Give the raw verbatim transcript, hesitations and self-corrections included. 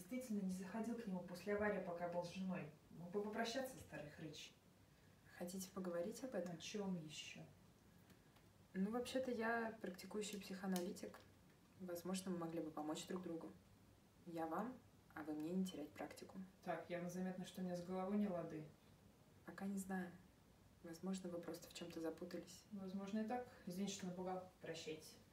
действительно не заходил к нему после аварии, пока был с женой. Мог бы попрощаться, старый хрыч. Хотите поговорить об этом? О чем еще? Ну, вообще-то я практикующий психоаналитик. Возможно, мы могли бы помочь друг другу. Я вам, а вы мне не терять практику. Так, явно заметно, что у меня с головой не лады. Пока не знаю. Возможно, вы просто в чем-то запутались. Возможно, и так. Извините, что напугал. Прощайте.